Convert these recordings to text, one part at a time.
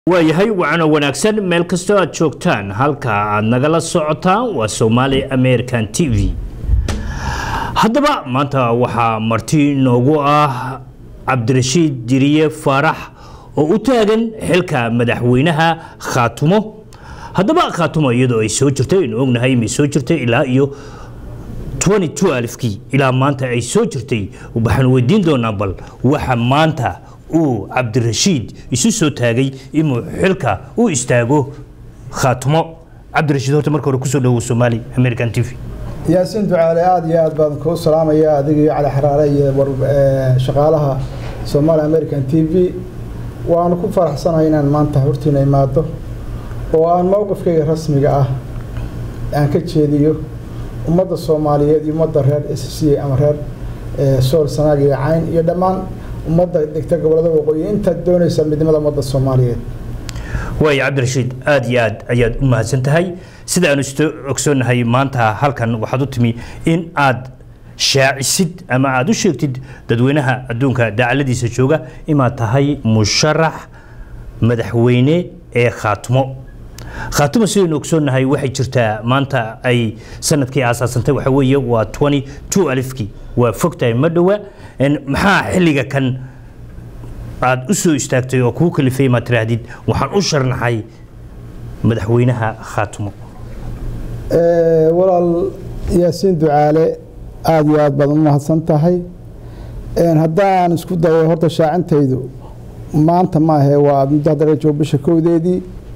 waayahay waxaana wanaagsan meel kastoo aad joogtaan halka aad nagala socotaan waa Somali American TV haddaba maanta waxaa marti noogu ah Cabdirashiid Diriye Faarax oo u taagan xilka madaxweynaha Khaatumo haddaba Khaatumo iyadoo ay soo jirtay in ognahay ma soo jirtay ilaa iyo 22,000 ilaa maanta ay soo jirtay waxaan weydiin doonaa bal waxa maanta Cabdirashiid isu soo taagay inuu xilka u istaago Khaatumo Cabdirashiid horta marka hore ku soo dhawo Somali American TV ياسين دعاء عاد يا أبان كو سلام يا أدقي على حرارة شغالها سومالي أمريكان تي في وأنا كنت فرح سنة هنا ما انتهرتنا ماده وأنا موقف كي رسمي أنا كتشيديو ومدة الصومالية دي مدة رهاد أساسية أمرهاد صور سنة عين يدمان ومدة دكتور قبل وقوي أنت دوني سمي دي مدة الصومالية واي Cabdirashiid aad iyo aad ayaad u mahadsantahay sida aan ogsoonahay maanta halkan waxaad u timi in aad shaacisid ama aad u sheegtid dadweynaha adduunka dacaladiisa jooga ima tahay musharax madaxweyne ee Khaatumo sidoo ogsoonahay waxay jirtaa maanta ay sanadkii asaasantay waxa weeye waa 22,000 waa fogtahay madhowa maxaa xilliga kan aad u soo istaagtay oo ku kalifay ma tirahdid waxaan u sharnaxay madaxweynaha Khaatumo walaal Yaasiin Ducaale aad iyo aad badan ma hadsantahay haddaan isku dayo horta shaacintaydu maanta ma ahe waa muddo darajo bisha koodeedii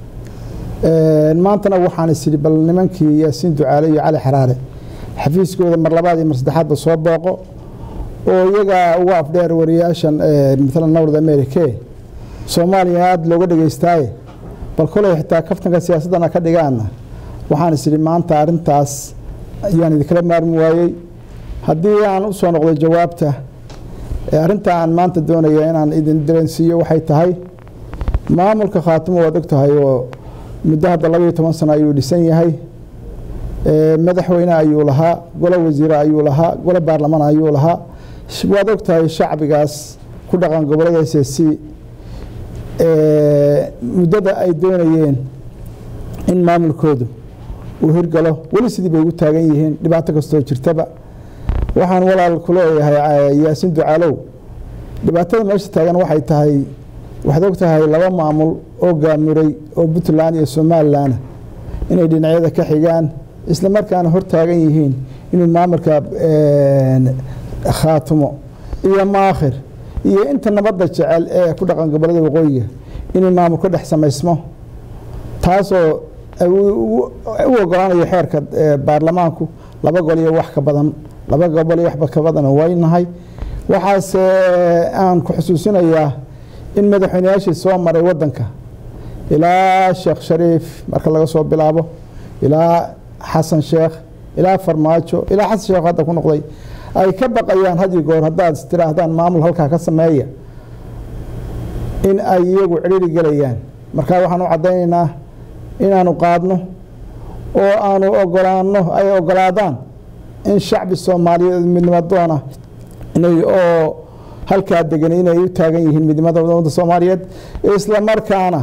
maantana waxaan isiri bal nimankii Yaasiin Ducaale iyo Cali Xaraare xafiiskooda mar labaad iyo mar saddexaad soo booqo oo iyaga uga afdheer wariyaashan midna North America Soomaaliya aad looga dhageystay bal kulay xitaa kaftanka siyaasadana ka dhigaana waxaan isiri maanta arintaas ayaan idin maarmi waayay haddii aan u soo noqdo jawaabta arinta aan maanta doonayo inaan idin dareensiiyo waxay tahay maamulka Khaatumo waa ogtahay oo muddo hadda 12 sano ayuu dhisan yahay madaxweyne ayuu lahaa golo wasiir ayuu lahaa golo baarlamaan ayuu lahaa waad ogtahay shacbigaas ku dhaqan gobolada SSC muddada ay doonayeen in maamulkoodu uu hirgalo wali sidii bay ugu taagan yihiin dhibaato kastoo jirtaba waxaan walaal ku leeyahay Yaasiin Ducaalow dhibaatada meesha taagan waxay tahay waxaad ogtahay laba maamul oo gaamiray oo Puntland iyo Somaliland inay dhinacyada ka xigaan isla markaana hor taagan yihiin inuu maamulka Khaatumo iyo maakhir iyo inta nabadda jecel ee ku dhaqan gobolada waqooyiga inuu maamulku dhex sameysmo taasoo u ogolaanayo xeerka baarlamaanku laba gol iyo wax ka badan laba gobol iyo waxba ka badan waynahay waxaas aan ku xusuusinayaa in madaxweynayaashii soo maray wadanka ilaa Sheekh Shariif marka laga soo bilaabo ilaa Xasan Sheekh ilaa Farmaajo ilaa Xasan Sheekh hadda ku noqday ay ka baqayaan hadii goor haddaad istiraahdaan maamul halka ka sameeya in ay iyagu ciriiri galayaan marka waxaan u cadeynaynaa inaanu qaadno oo aanu ogolaano ay ogolaadaan in shacbi Soomaaliyeed midnimada doona inay oo halka degan inay u taagan yihiin midnimada wadada Soomaaliyeed isla markaana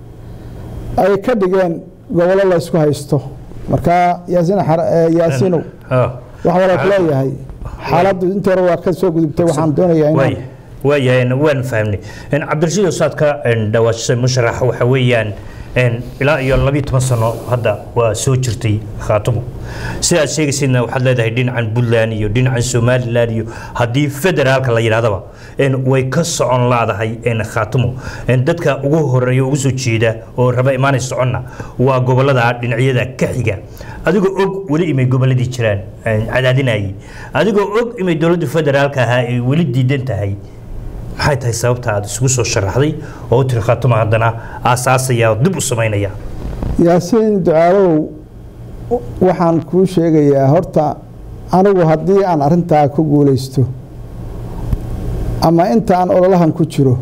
ay ka dhigeen gobolo la isku haysto marka Yaasiin waxa la leeyahay xaaladdu inta hore waa ka soo gudubtay waxaan doonayaa in waayahay waan fahmnay in Cabdirashiid Saadka dhawaashay musharax waxa weeyaan ilaa iyo 12 sano hadda waa soo jirtay Khaatumo sidaad sheegaysidna waxaad leedahay dhinacan Puntland iyo dhinacan Somaliland iyo haddii federaalka la yiraahdo way ka socon laadahay Khaatumo dadka ugu horeeya ugu soo jeeda oo raba imaanay soconna waa gobolada dhinacyada ka xiga adigoo og wali imay goboladii jiraan cadaadinayay adigoo og imay dawladda federaalka ay wali diidan tahay maxay tahay sababta aad isugu soo sharaxday oo tir Khaatumo haddana aasaasaya dib u sameynaya Yaasiin Ducaalow waxaan ku sheegayaa horta anigu haddii aan arintaa ku guuleysto ama inta aan ololahan ku jiro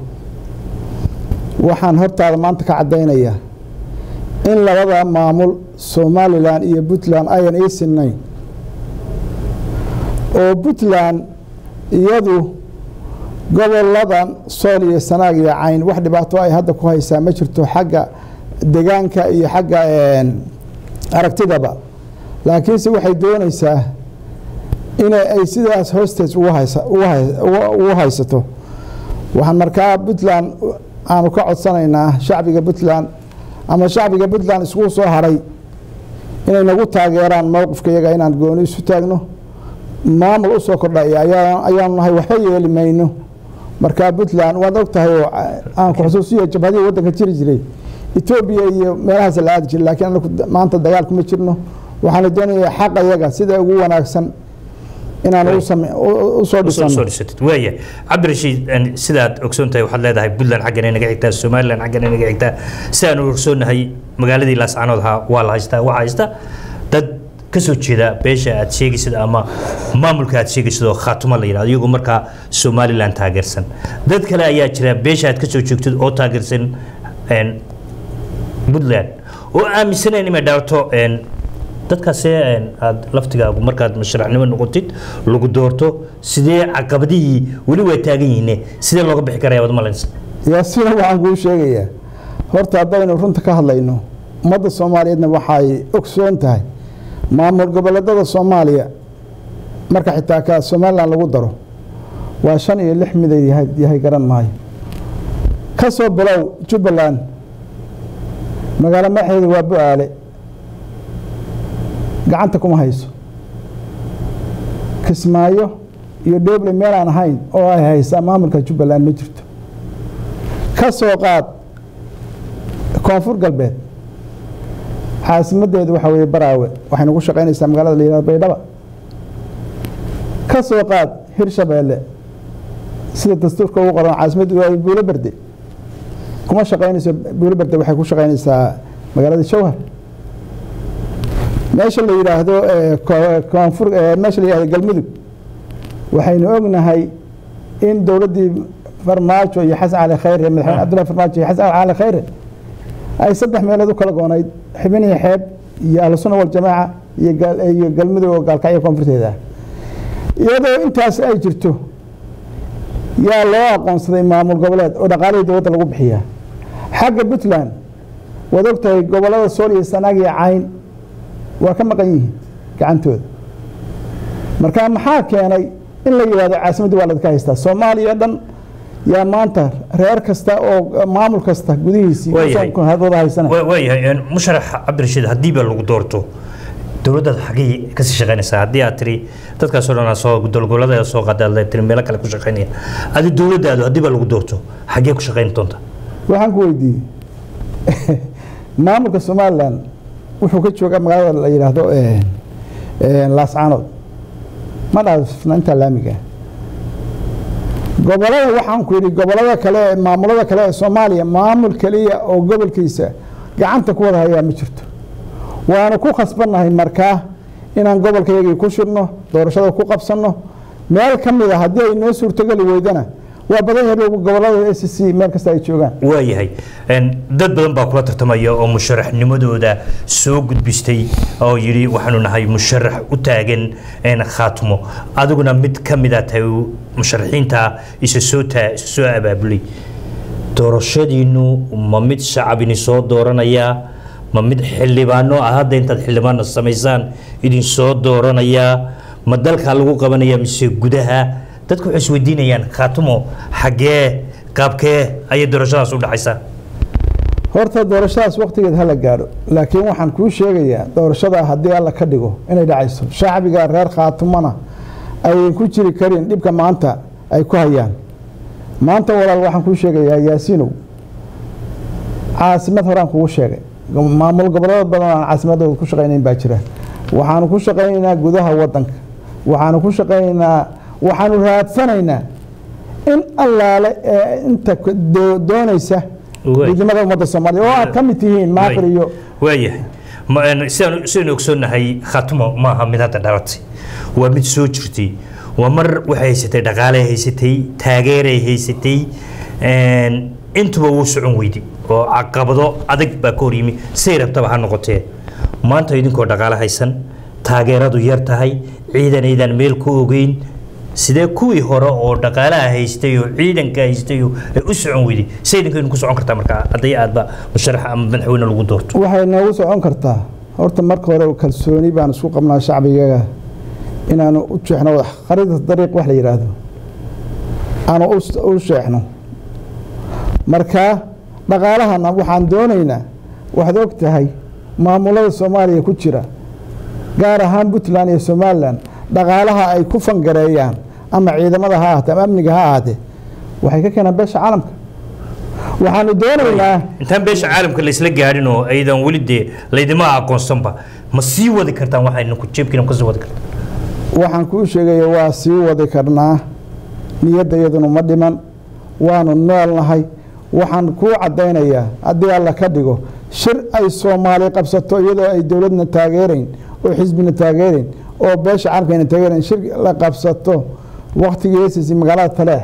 waxaan hortaada maanta ka cadeynayaa in labada maamul Somaliland iyo Puntland ayan oo Puntland iyadu goboladan sool iyo sanaag iyo cayn wax dhibaato ay hadda ku haysaa ma jirto xagga deegaanka iyo xagga aragtidaba laakiinse waxay doonaysaa in ay sidaas hostage ugu haysato waxaan markaa Puntland aanu ka codsanaynaa shacbiga Puntland ama shacbiga Puntland isku soo haray inay nagu taageeraan mowqifka iyaga inaan gooni isu taagno maamul u soo kordhay ayaan nahay waxba yeeli mayno markaa Puntland waad ogtahay oo aan ku xusuusiyo jabhadii wadanka jiri jiray Ethiopia iyo meelahaas la aad jiray laakiin anagu maanta dagaal kuma jirno waxaan doonayaa xaq iyaga sida ugu wanaagsan inaan u soo dhisano waaya Cabdirashiid sidaad ogsoontahay waxaad leedahay Puntland xaggan inaga xigtaa Somaliland xaggan inaga xigtaa sidaan u ogsoonahay magaaladii Laascaanood waa la haystaa waxa haysta dad ka soo jeeda beesha aad sheegaysid ama maamulka aad sheegaysid oo Khaatumo la yiraahdo iyagu marka Somaliland taageersan dad kale ayaa jira beesha aad ka soo joogtid oo taageersan Puntland oo aaminsan inay dhaarto dadkaas aad laftigaagu markaad mashruucnimo noqotid lagu doorto sidee caqabadihii wali way taagan yihiin sidee looga bixi karaa wad malayns yaasiin waxaan kuu sheegayaa horta haddaynu runta ka hadlayno ummadda Soomaaliyeedna waxay ogsoon tahay maamul goboleedyada Soomaaliya marka xitaa ka Somaliland lagu daro waa 5 iyo 6 mid yahay garan maayo ka soo bilow Jubbaland magaalo maxeedu waa Bu'aale gacanta kuma hayso Kismaayo iyo Dooble meel aan ahayn oo ay haysaa maamulka Jubbaland ma jirto ka soo qaad koonfur galbeed caasimadeedu waxa weeye Baraawe waxayna ku shaqaynaysaa magaalada la yiraahdo Baydhabo ka soo qaad Hirshabeelle sida dastuurka ugu qoran caasimaddu waa Buulebarde kuma shaqaynayso Buulebarde waxay ku shaqaynaysaa magaalada Jowhar meesha la yiraahdo koonfur meesha la yiraahdo Galmudug waxaynu ognahay in dawladii Farmaajo iyo Xasan Cali Khayre madaxweyne Abdullahi Farmaajo iyo Xasan Cali Khayre ay saddex meelood u kala goonayd xibinii xeeb iyo Ahlusunna wal Jamaa iyo Galmudug oo gaalkacyo koonfurteeda iyadoo intaas ay jirto yaa loo aqoonsaday maamul goboleed oo dhaqaalaha dawladda lagu bixiyaa xagga Puntland wad ogtahay gobolada Sool iyo Sanaag iyo Cayn waa ka maqan yihiin gacantooda marka maxaa keenay in la yiraahdo caasimadda waa la ka haystaa Soomaaliya dhan yaa maanta reer kasta oo maamul kasta gudihiisii ku hadooda haysanay waayahay musharax Cabdirashiid hadii ba lagu doorto dawladda xaqii ka sii shaqaynaysaa hadii aad tiri dadkaas oo dhan soo gudolgolada soo qadaadlay tiri meel kale ku shaqaynaya adii dawladdaadu hadii ba lagu doorto xaqii ku shaqayn doonta waxaan ku weydiiyay maamulka Somaliland wuxuu ka joogaa magaalada la yiraahdo Laascaanood ma dhaafna inta laamiga gobolada waxaan ku yiri gobolada kale maamulada kale ee Soomaaliya maamul kaliya oo gobolkiisa gacanta ku wada haya ma jirto waana ku khasbanahay markaa inaan gobolkayga ku shirno doorashada ku qabsano meel kamid ah hadii ay noo suurtagal weydana waa badan yahay gobolada SSC meel kasta ay joogaan waayahay dad badan baa kula tartamaya oo musharaxnimadooda soo gudbistay oo yiri waxaanu nahay musharax u taagan Khaatumo adiguna mid kamid ah tahay musharaxiinta soo abaabulay doorashadiinu ma mid shacabini soo dooranaya ma mid xildhibaano ah hadda intaad xildhibaano samaysaan idin soo dooranaya ma dalka lagu qabanaya mise gudaha dadku waxay isweydiinayaan Khaatumo xagee qaabkee ay doorashadaas u dhacaysaa horta doorashadaas waqtigeed hala gaaro laakiin waxaan ku sheegayaa doorashada hadii alla ka dhigo inay dhacayso shacbiga reer Khaatumona ay ku jiri kareen dibka maanta ay ku hayaan maanta walaal waxaan ku sheegayaa Yaasiinow caasimad horaan ku sheegay maamul gobolada badan aan caasimadooda ku shaqeynayn baa jira waxaan ku shaqeynaynaa gudaha wadanka waxaan ku shaqeynaynaa waxaan raadsanaynaa in allaale inta doonaysa midnimada ummadda Soomaaliya oo aad ka mid tihiin maaqriyo waayahay ma sidaan ogsoonahay Khaatumo ma aha mid hadda dhalatay waa mid soo jirtay waa mar waxay haysatay dhaqaale haysatay taageeray haysatay intuba wuu socon weydi oo caqabado adag baa ka hor yimi say rabtaba ha noqotee maanta idinkoo dhaqaale haysan taageeradu yar tahay ciidan meel ku ogeyn sidee kuwii hore oo dhaqaalaha haystay oo ciidanka haystay oo ay u socon weyday sayidinka ku socon kartaa markaa haddii aadba musharax ama madaxweyne lagu doorto waxay noogu socon kartaa horta marka hore kalsooni baan isku qabnaa shacbigaga inaanu u jeexno khariidada dariiq wax la yiraahdo aanu u sheexno marka dhaqaalahana waxaan doonaynaa waxaad og tahay maamulada Soomaaliya ku jira gaar ahaan Puntland iyo Somaliland dhaqaalaha ay ku fangareeyaan ama ciidamada ha ahaato ama amniga ha ahaatee waxay ka keenaan beesha caalamka waxaanu doonaynaa intaan beesha caalamka la isla gaarin oo aydan weli dee laydima aqoonsanba ma sii wadi kartaan waxaynu ku jeebkiina ku sii wadi kartaan waxaan kuu sheegaya waa sii wadi karnaa niyadayaduna ma dhiman waanu noolnahay waxaan kuu caddaynayaa haddii alla ka dhigo shir ay Soomaali qabsato iyadoo ay dowladna taageerayn oo xisbina taageerayn oo beesha caalamkana taageerayn shir la qabsato waqtigiisa magaalada Taleex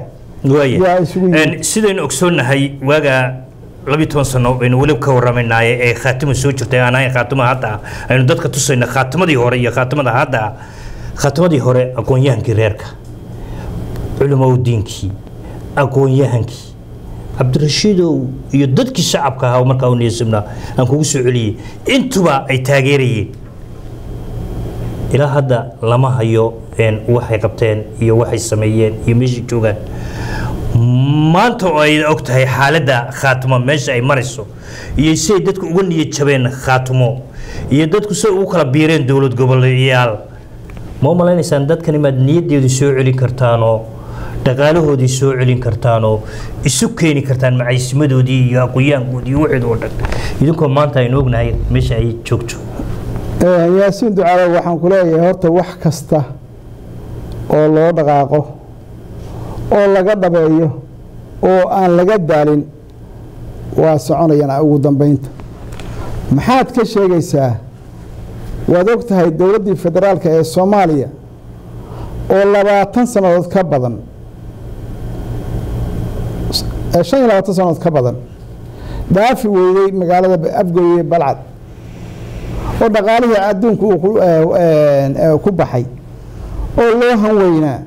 sidaynu ogsoonahay waaga 12 sano aynu wali ka waramaynay ee khaatimo soo jirtay aanay khaatimo hadda aynu dadka tusayna khaatimadii hore iyo khaatimada hadda khaatimadii hore aqoon-yahankii reerka culimada diinkii aqoon-yahankii Cabdirashiidow iyo dadkii shacabka ahaa markaa uu niyeesna aan kugu soo celiyay intuba ay taageerayeen ilaa hadda lama hayo waxay qabteen iyo waxay sameeyeen iyo meeshii joogaan maanta oo ay og tahay xaaladda khaatimo meesha ay marayso iyo si dadku uga niyad jabeen khaatimo iyo dadku si ugu kala biireen dawlad goboleeyaal ma umaleynaysan dadkani maad niyadeedu soo celin kartaanoo dhaqaalahoodii soo celin kartaanoo isu keeni kartaan macaasimadoodii iyo aqoonyahankoodii iyo wixii oo dhan idinkoo maanta aynu ognahay meesha ay joogto yaasiin ducaale waxaan ku leeyahay horta wax kasta oo loo dhaqaaqo oo laga dhabeeyo oo aan laga daalin waa soconayaan ugu dambeynta maxaad ka sheegaysaa waad og tahay dowladdii federaalka ee Soomaaliya oo 20 sanadood ka badan 25 sanadood ka badan daafi weeyay magaalada Afgooye Balcad oo dhaqaalihii adduunku ku baxay oo loo hanweynaa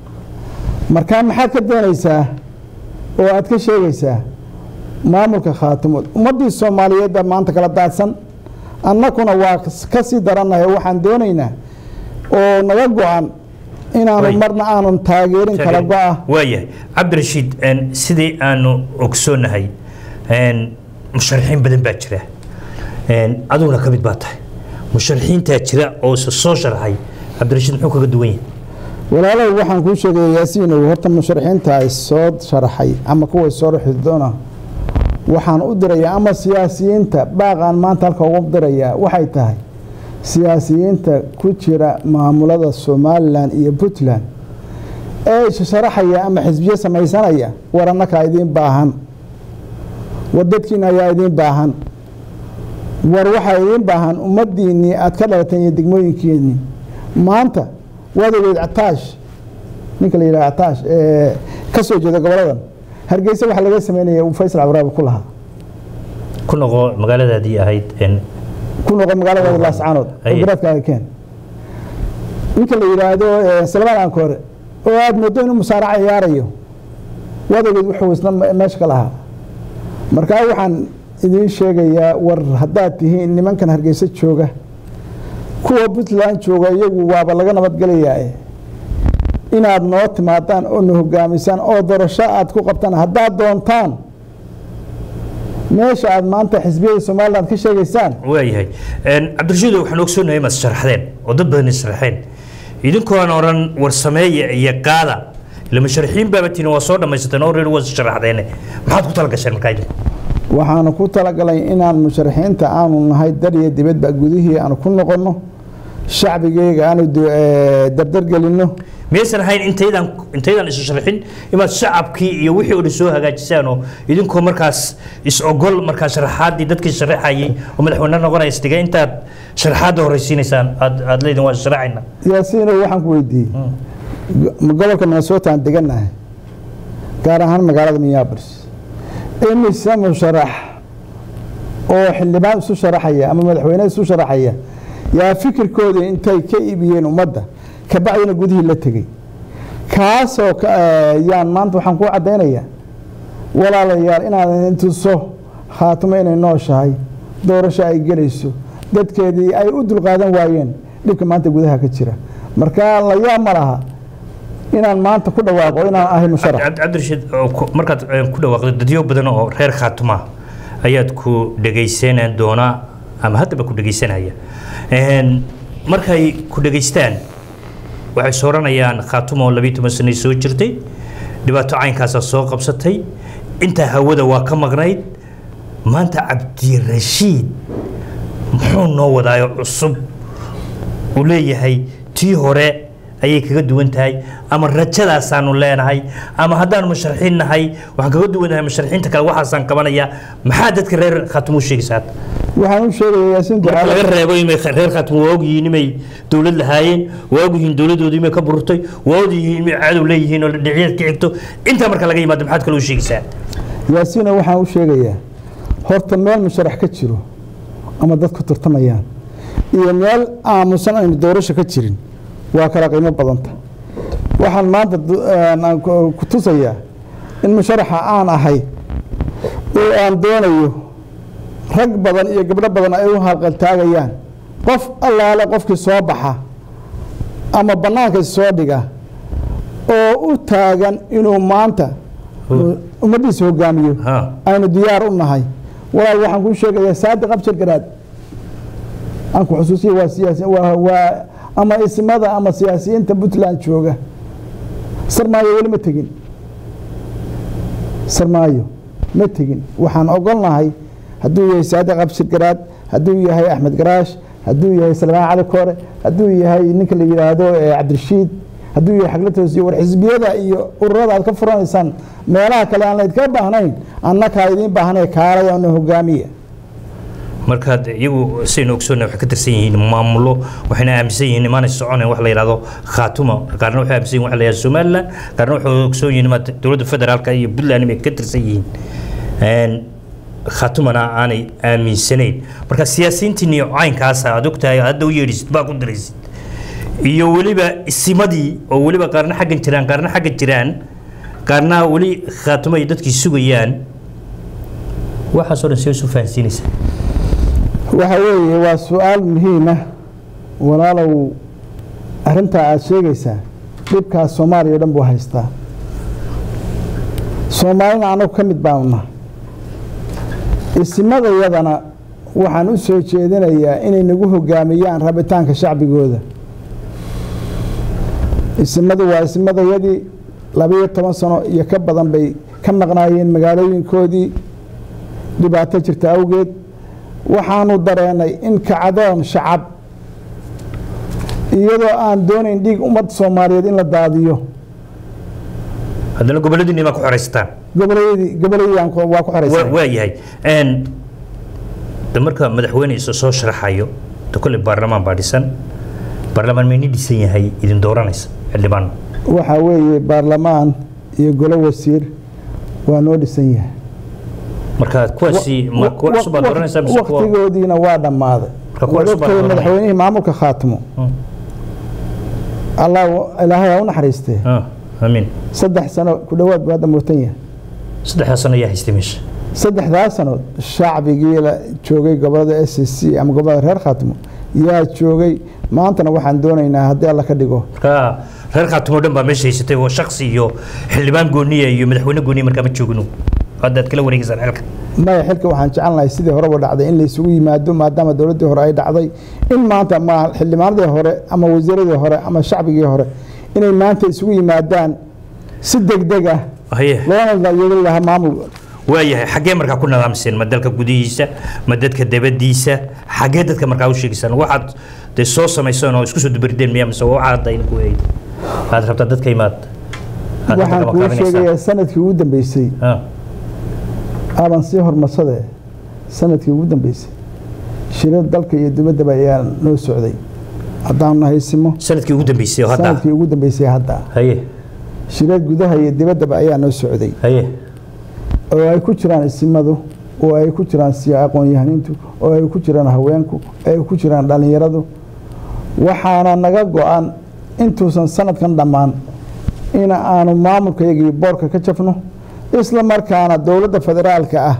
marka maxaad ka doonaysaa oo aad ka sheegaysaa maamulka khaatimo ummadii Soomaaliyeed maanta kala daadsan annakuna waa ka sii daranahay waxaan doonaynaa oo naga go'an inaanu marna aanu taageerin kala go'a waayahay Cabdirashiid sidii aanu ogsoonahay musharaxiin badan baa jira aduna ka mid baa tahay musharaxiinta jira oo soo sharaxay Cabdirashiid muxuu kaga duwan yahay walaalow waxaan ku sheegay Yaasiin horta musharaxiinta ay soo sharaxay ama kuwa soo rixi doona waxaan u dirayaa ama siyaasiyiinta baaqan maanta halka ugu dirayaa waxay tahay siyaasiyiinta ku jira maamulada Somaliland iyo Puntland ee sharaxaya ama xisbiye samaysanaya waranaka idin baahan wadadkiina ayaa idin baahan war waxa idin baahan ummadiini aad ka dhalatay degmooyinkiini maanta wadageed Ataash ninka la yiraahdo Ataash ka soo jeeda goboladan Hargeysa waxa laga sameeyay Faysal Abraab ku lahaa ku noqo magaaladaadii ahayd ku noqo magaalada Laascaanood garaadka ay keen ninka la yiraahdo Salmaan Ankoore oo aad moodo inuu musaaraca ciyaarayo wadageed wuxuu isna meesha ka lahaa marka waxaan idin sheegayaa war haddaad tihiin nimankan Hargeysa jooga kuwa Puntland jooga iyagu waaba laga nabad galayaa inaad noo timaadaan oo noo hogaamisaan oo doorasho aad ku qabtaan haddaad doontaan meesha aad maanta xisbiyada Soomaaliland ka sheegaysaan waayahay Cabdirashiid waxaan ogsoonahay ma sharaxdeen oo dad badan sharaxeen idinkoo aan oran war sameeya iyo qaada la musharaxiin baabatina waa soo dhamaysateen oo reer was sharaxdeen maxaad ku talagasheen markaa waxaan ku talagalay inaan musharaxiinta aanu nahay dariye dibadba gudihii aan ku noqono shacbigeyga aanu dardar gelino meesan hayn intaydan isu sharaxin imaad shacabkii iyo wixii oo soo hagaajisaan oo idinkoo markaas is ogol markaas sharaxaadii dadkii sharaxayay oo madaxweyne noqonay istiga intaad sharaxaad horeysiinaysaan aad leedin waa sharaxayna Yaasiin waxaan ku weydiiyay gobolka Minnesota aan deganahay gaar ahaan magaalada Minneapolis imise musharax oo xildhibaan isu sharaxaya ama madaxweyne isu sharaxaya yaa fikirkooda intay ka iibiyeen ummadda ka bacdina gudihii la tagay kaasoo yaan maanta waxaan ku caddaynayaa walaalayaal inaadan tuso khaatumo inay nooshahay doorasho ay gelayso dadkeedii ay u dulqaadan waayeen dhibka maanta gudaha ka jira marka la yaab ma laha inaan maanta ku dhawaaqo inaan ahay musharax cabdirashiid markaad ku dhawaaqdo dadyo badan oo reer khaatuma ayaad ku dhagaysanaan doonaa ama haddaba ku dhagaysanaya markay ku dhagaystaan waxay sooranayaan khaatumo 12 sano soo jirtay dhibaato caynkaas soo qabsatay inta hawada waa ka maqnayd maanta cabdirashiid muxuu noo wadaayo cusub uu leeyahay tii hore ayay kaga duwan tahay ama rajadaasaanu leenahay ama haddaan musharaxiin nahay waxaan kaga duwanahay musharaxiinta kale waxaasaan qabanaya maxaa dadka reer khaatumo sheegaysaa waxaan u sheegayaa Yaasiin ducaale laga reebo in reer khaatumo waa ogyihiin inay dawlad lahaayeen waa ogyihiin dawladoodii inay ka burtay waa ogyihiin inay cadow leeyihiin oo dhinacyada ka xigto inta marka laga yimaado maxaad kale u sheegaysaa Yaasiin waxaan u sheegayaa horta meel musharax ka jiro ama dadku tartamayaan iyo meel aamusan aan doorasho ka jirin waa kala qiimo badanta waxaan maanta ku tusayaa in musharaxa aan ahay oo aan doonayo rag badan iyo gabdho badan ay u halqal taagayaan qof allaale qofkii soo baxa ama bannaanka soo dhiga oo u taagan inuu maanta umadiisa hogaamiyo aynu diyaar u nahay walaal waxaan ku sheegayaa Saadiq Abshir Garaad aan ku xusuusiyo waa siyaasi waa ama ismada ama siyaasiyiinta Puntland jooga sarmaayo wali ma tagin sarmaayo ma tagin waxaan ogolnahay hadduu yahay Saadiq Abshir Garaad hadduu yahay Axmed Garaash hadduu yahay Salmaan Cali Koore hadduu yahay ninka la yiraahdo Cabdirashiid hadduu yahay xaglatoos iyo war xisbiyada iyo ururada aad ka furanaysaan meelaha kale aan la idinka baahnayn annaka idin baahnay kaalay oo hogaamiye markaad iyagu sayno ogsoona wax ka tirsan yihiin maamulo waxayna aaminsan yihiin imaan soconeen wax la yiraahdo khaatumo qaarna waxay aaminsan yihiin wax la yiraahdo Soomaaliland qaarna waxay ogsoon yihiin dawladda federaalka iyo Puntland ay ka tirsan yihiin khaatumana aanay aaminsanayn marka siyaasiyiintii caynkaas aad ogtahay hadda u yeedhisid baa ku diraysid iyo waliba isimadii oo waliba qaarna xaggan jiraan qaarna xagga jiraan qaarna wali khaatumo ay dadkii sugayaan waxa soo dhan soo faahfaahinaysa waxa weeye waa su'aal muhiim ah walaalow arinta aad sheegaysaa dhibka Soomaaliya dhan buu haystaa Soomaalina anagu ka mid baana isimadayadana waxaan u soo jeedinayaa inay nagu hogaamiyaan rabitaanka shacbigooda isimadu waa isimadayadii 12 sano iyo ka badan bay ka maqnaayeen magaalooyinkoodii dhibaato jirta awgeed waxaanu dareenay in kacdoon shacab iyadoo aan doonayn dhiig ummad Soomaaliyeed in la daadiyo haddana goboladii ma ku xoreystaan goboladii aan waa ku xoreystaan waa yahay marka madaxweyne soo sharaxayo kale baarlamaan baa dhisan baarlamaan ma dhisan yahay idin dooranaysa xildhibaan waxa weeye baarlamaan iyo golo wasiir waa noo dhisan yahay marka kuwaasi ma ku cusub dooranaysa waqtigoodiina waa dhamaaday madaxweynihii maamulka Khaatumo Allah ilaahay u naxariistay amiin 3 sano ku dhawaad baad mootan yahay 3 sano yaa haystimish 3 sano shacbigii la joogay gobolada SSC ama gobolada reer Khaatumo yaa joogay maantana waxaan doonaynaa haddii alla ka dhigo reer Khaatumo dhan baa meesha haysatay oo shakhsi iyo xildhibaan gooniye iyo madaxweyne gooniye markaa ma joogno haddaad kala wareegaysan xilka ma xilka waxaan jecelnahay sidii hore u dhacday in la isugu yimaado maadaama dawladda hore ay dhacday in maanta ma xildhibaanadii hore ama wasiiradii hore ama shacbigii hore inay maanta isugu yimaadaan si degdeg ah loona yeelo maamul waayahay xagee markaa ku nidaamsan ma dalka gudihiisa ma dadka dabadiisa xagee dadka markaa u sheegaysan waxaad de soo sameeysan oo isku soo dubardeen miyaa mise waxaad ay ku weeyay aad rabtaa dadka imaad waxaan ku sheegayaa sanadkii ugu dambeysay aban si hormarsade sanadkii ugu dambeysay shirada dalka iyo dibadda ayaa noo socday haddaan nahaysimo sanadkii ugu dambeysay hadda sanadkii ugu dambeysay hadda haye shirada gudaha iyo dibadda ayaa noo socday haye oo ay ku jiraan isimadu oo ay ku jiraan aqoon-yahanintu oo ay ku jiraan haweenku ay ku jiraan dhalinyaradu waxaana naga go'an intuusan sanadkan dhammaan in aanu maamulkaygii boorka ka jafno isla markaana dowladda federaalka ah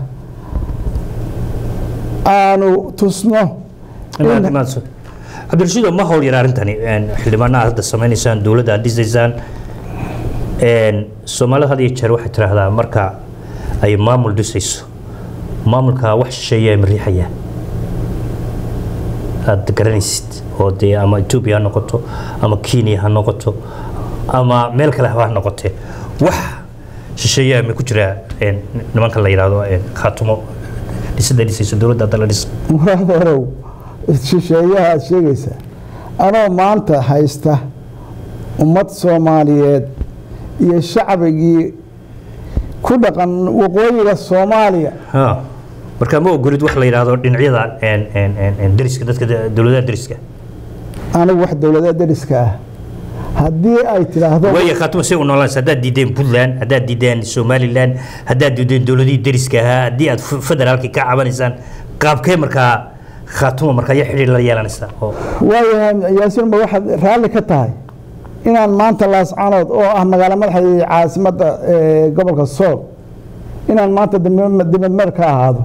aanu tusno cabdirashiid ma hawl yar arrintani xildhibaanaha hadda sameynaysaan dowladda aad dhisaysaan soomaalida had iyo jeer waxay tiraahdaa marka ay maamul dhisayso maamulka wax shisheeya ma riixaya aad garanaysid oo dee ama Ethiopia ha noqoto ama Kenya ha noqoto ama meel kale ha noqotee wax shisheeya ma ku jira nimanka la yiraahdo Khaatumo dhisayso dowladda dal dhis waraw shisheeyaha aad sheegaysaa anoo maanta haysta ummad Soomaaliyeed iyo shacbigii ku dhaqan waqooyiga Soomaaliya marka ma ogolid wax la yiraahdo dhinacyada dariska dadka dawladda dariska anigu wax dawladda dariska ah haddii ay tiraahdo way Khaatumo si uu noolaan sadad diideen Puntland haddaad diideen Somaliland haddaad diideen dawladii dariska ah haddii aad federaalka ka cabanaysaan qaabkee markaa Khaatumo markaa ya xiriir la yeelanaysa waayahay yaasiin ma waxaad raalli ka tahay inaan maanta laascaanood oo ah magaalo madaxda caasimadda gobolka Sool inaan maanta dibadmar ka ahaado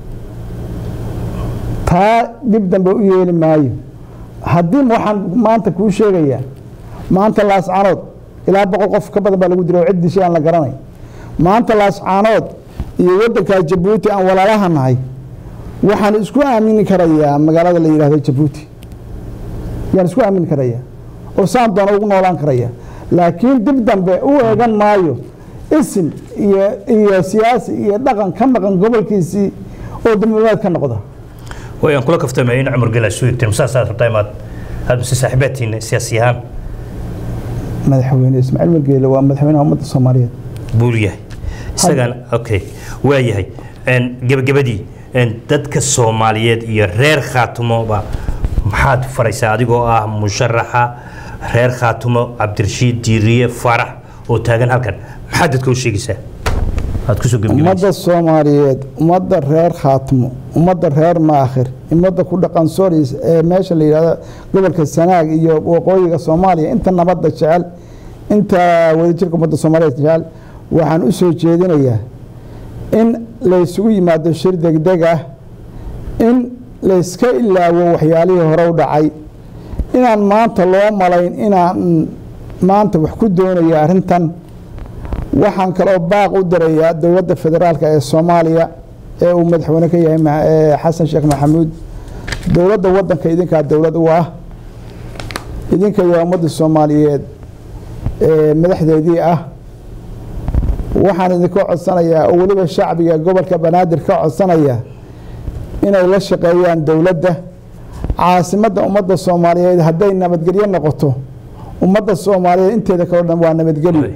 taa dib dambe u yeeli maayo haddii waxaan maanta kuu sheegayaa maanta laascaanood ilaa 100 qof ka badan baa lagu diray cid dishay aan la garanay maanta laascaanood iyo waddanka Djibouti aan walaalaha nahay waxaan isku aamini karayaa magaalada la yiraahdo Djibouti yaan isku aamini karayaa oo saan doon ugu noolaan karayaa laakiin dib dambe u eegan maayo isim iyo siyaasi iyo dhaqan ka maqan gobolkiisii oo dambanaad ka noqda ويان كل كفتة معين عمر قال شو تمساسات الطيمات هذا سحباتين سياسيان مدحوين اسماعيل مرقيل ومدحوين هم الصوماليين بوليه سجن اوكي وياهي ان جبدي ان ددك الصوماليين يرير خاتمه با محاد فريسا adigoo ah musharaxa reer Khaatumo Cabdirashiid Diiriye Farax oo taagan halkan maxaad dadka u sheegaysaa aad ku soo gabagabay ummadda Soomaaliyeed ummadda reer Khaatumo ummadda reer Maakhir ummadda ku dhaqan Sooris ee meesha la yiraahdo gobolka Sanaag iyo waqooyiga Soomaaliya inta nabadda jecel inta wadajirka ummadda Soomaaliyeed jecel waxaan u soo jeedinayaa in la isugu yimaado shir degdeg ah in la iska ilaawo waxyaalihii hore u dhacay inaan maanta loo malayn inaan maanta wax ku doonayo arrintan waxaan kaloo baaq u dirayaa dowladda federaalka ee Soomaaliya ee uu madaxweyne ka yahay Xasan Sheekh Maxamuud dowladda waddanka idinka dowlad u ah idinka iyo ummadda Soomaaliyeed madaxdeedii ah waxaan idinka codsanayaa oo waliba shacbiga gobolka Banaadir ka codsanaya inay la shaqeeyaan dowladda caasimadda ummadda Soomaaliyeed haday nabadgelyo noqoto ummadda Soomaaliyeed inteeda kala dhan waa nabadgelyo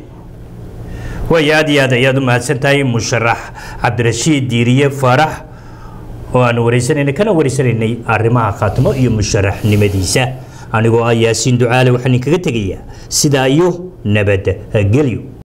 ويا ما سنتاي مشرح عبدالرشيد ديريه فرح وأنا وريسني كنا وريسني أرمها خاتمه يوم مشرح نمديسة أنا جو ياسين دعاء وحني كجتجية سدايو نبت جليو